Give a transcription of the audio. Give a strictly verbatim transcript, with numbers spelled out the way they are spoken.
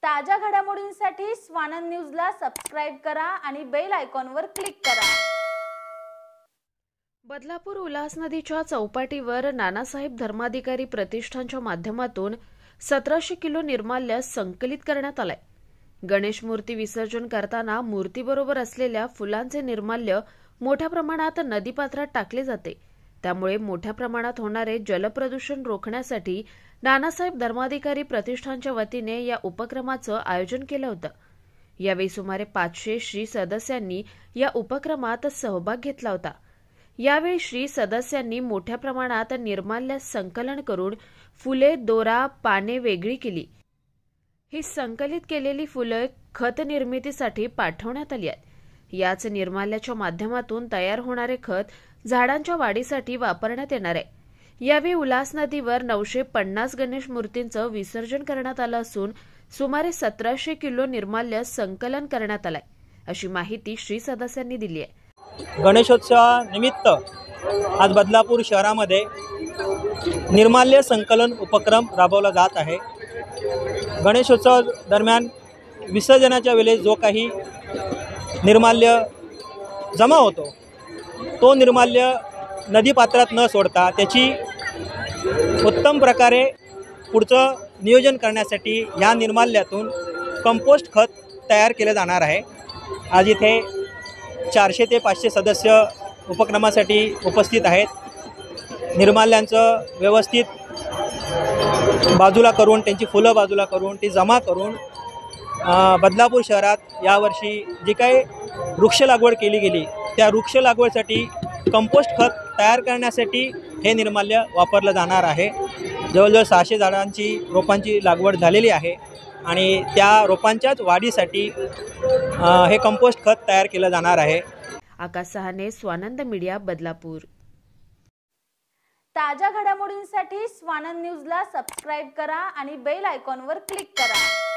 ताज्या घडामोडींसाठी स्वानंद न्यूजला सबस्क्राइब करा आणि बेल आयकॉनवर क्लिक करा। बदलापूर उल्हास नदीच्या चौपाटीवर नानासाहेब धर्माधिकारी प्रतिष्ठानच्या माध्यमातून सतराशे किलो निर्माल्य संकलित करण्यात आले। गणेश मूर्ती विसर्जन करताना मूर्तीबरोबर असलेल्या फुलांचे निर्माल्य मोठ्या प्रमाणात नदीपात्रात टाकले जाते। त्यामुळे मोठ्या प्रमाणात होणारे जलप्रदूषण रोखण्यासाठी नानासाहेब धर्माधिकारी प्रतिष्ठानच्या वतीने या उपक्रमाचं आयोजन केलं होतं। यावेळी सुमारे पाचशे श्री सदस्यांनी या उपक्रमात सहभाग घेतला होता। यावेळी श्री सदस्यांनी मोठ्या प्रमाणात निर्माल्य संकलन करून फुले, दोरा, पाने वेगळी केली। ही संकलित केलेली फुले खत निर्मितीसाठी पाठवण्यात आली आहेत। याच निर्माल्याच्या माध्यमातून तयार होणारे खत झाडांच्या वाढीसाठी वापरण्यात येणार आहे। यावेळी उल्हास नदीवर नऊशे पन्नास गणेश मूर्तींचं विसर्जन करण्यात आलं असून सुमारे सतराशे किलो निर्माल्य संकलन करण्यात आलंय, अशी माहिती श्री सदस्यांनी दिली आहे। गणेशोत्सवानिमित्त आज बदलापूर शहरामध्ये निर्माल्य संकलन उपक्रम राबवला जात आहे। गणेशोत्सव दरम्यान विसर्जनाच्या वेळेस जो काही निर्माल्य जमा होतो तो निर्माल्य नदीपात्रात न सोडता त्याची उत्तम प्रकारे पुढचं नियोजन करण्यासाठी या निर्माल्यातून कंपोस्ट खत तयार केले जाणार आहे। आज इथे चारशे ते पाचशे सदस्य उपक्रमासाठी उपस्थित आहेत। निर्माल्यांचं व्यवस्थित बाजूला करून त्यांची फुलं बाजूला करून ती जमा करून बदलापूर शहरात यावर्षी जी काही वृक्ष लागवड केली गेली त्या वृक्ष लागवडीसाठी कंपोस्ट खत तयार करण्यासाठी हे निर्माल्य वापरलं जाणार आहे। जवळजवळ सहाशे झाडांची रोपांची लागवड झालेली आहे आणि त्या रोपांच्याच वाढीसाठी हे कंपोस्ट खत तयार केलं जाणार आहे। आकाश सहाने, स्वानंद मीडिया, बदलापूर। ताज्या घडामोडींसाठी स्वानंद न्यूजला सबस्क्राइब करा आणि बेल आयकॉनवर क्लिक करा।